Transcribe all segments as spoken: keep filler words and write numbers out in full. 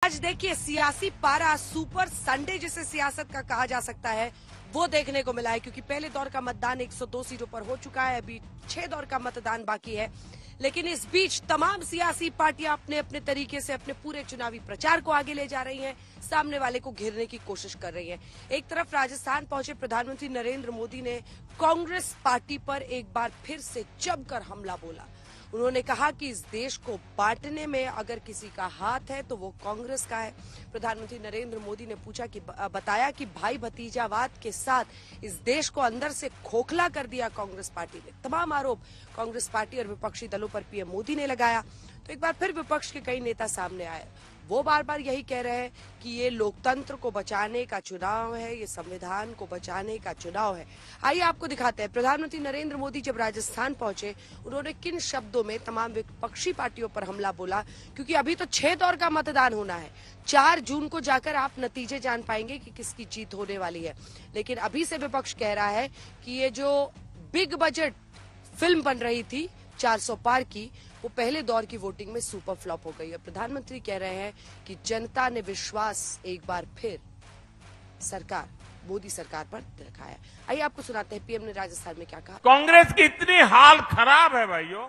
आज देखिए सियासी पारा सुपर संडे जिसे सियासत का कहा जा सकता है वो देखने को मिला है, क्योंकि पहले दौर का मतदान एक सौ दो सीटों पर हो चुका है, अभी छह दौर का मतदान बाकी है। लेकिन इस बीच तमाम सियासी पार्टियां अपने अपने तरीके से अपने पूरे चुनावी प्रचार को आगे ले जा रही हैं, सामने वाले को घेरने की कोशिश कर रही हैं। एक तरफ राजस्थान पहुंचे प्रधानमंत्री नरेंद्र मोदी ने कांग्रेस पार्टी पर एक बार फिर से जमकर हमला बोला। उन्होंने कहा कि इस देश को बांटने में अगर किसी का हाथ है तो वो कांग्रेस का है। प्रधानमंत्री नरेंद्र मोदी ने पूछा कि बताया कि भाई भतीजावाद के साथ इस देश को अंदर से खोखला कर दिया कांग्रेस पार्टी ने। तमाम आरोप कांग्रेस पार्टी और विपक्षी दलों पर पीएम मोदी ने लगाया। तो एक बार फिर विपक्ष के कई नेता सामने आए, वो बार बार यही कह रहे हैं कि ये लोकतंत्र को बचाने का चुनाव है, ये संविधान को बचाने का चुनाव है। आइए आपको दिखाते हैं प्रधानमंत्री नरेंद्र मोदी जब राजस्थान पहुंचे उन्होंने किन शब्दों में तमाम विपक्षी पार्टियों पर हमला बोला, क्योंकि अभी तो छह दौर का मतदान होना है। चार जून को जाकर आप नतीजे जान पाएंगे कि किसकी जीत होने वाली है। लेकिन अभी से विपक्ष कह रहा है कि ये जो बिग बजट फिल्म बन रही थी चार सौ पार की, वो पहले दौर की वोटिंग में सुपर फ्लॉप हो गई है। प्रधानमंत्री कह रहे हैं कि जनता ने विश्वास एक बार फिर सरकार मोदी सरकार पर दिखाया। आइए आपको सुनाते हैं पीएम ने राजस्थान में क्या कहा। कांग्रेस की इतनी हाल खराब है भाइयों।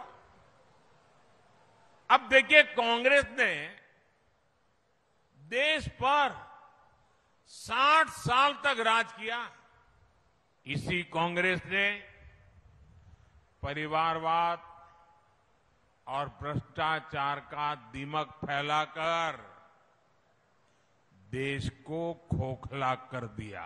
अब देखिए, कांग्रेस ने देश पर साठ साल तक राज किया। इसी कांग्रेस ने परिवारवाद और भ्रष्टाचार का दीमक फैलाकर देश को खोखला कर दिया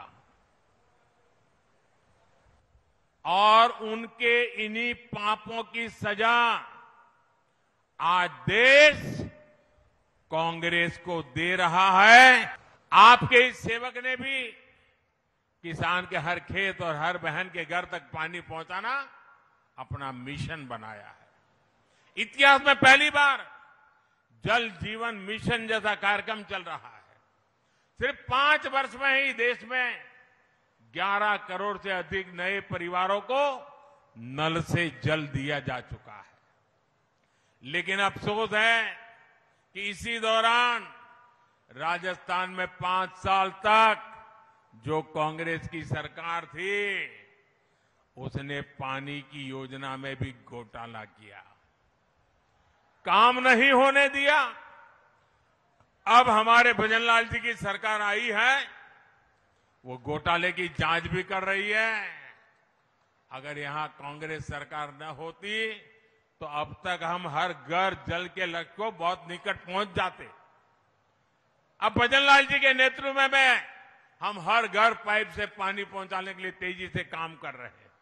और उनके इन्हीं पापों की सजा आज देश कांग्रेस को दे रहा है। आपके इस सेवक ने भी किसान के हर खेत और हर बहन के घर तक पानी पहुंचाना अपना मिशन बनाया है। इतिहास में पहली बार जल जीवन मिशन जैसा कार्यक्रम चल रहा है। सिर्फ पांच वर्ष में ही देश में ग्यारह करोड़ से अधिक नए परिवारों को नल से जल दिया जा चुका है। लेकिन अफसोस है कि इसी दौरान राजस्थान में पांच साल तक जो कांग्रेस की सरकार थी उसने पानी की योजना में भी घोटाला किया, काम नहीं होने दिया। अब हमारे भजनलाल जी की सरकार आई है, वो घोटाले की जांच भी कर रही है। अगर यहां कांग्रेस सरकार न होती तो अब तक हम हर घर जल के लक्ष्य को बहुत निकट पहुंच जाते। अब भजनलाल जी के नेतृत्व में, में हम हर घर पाइप से पानी पहुंचाने के लिए तेजी से काम कर रहे हैं।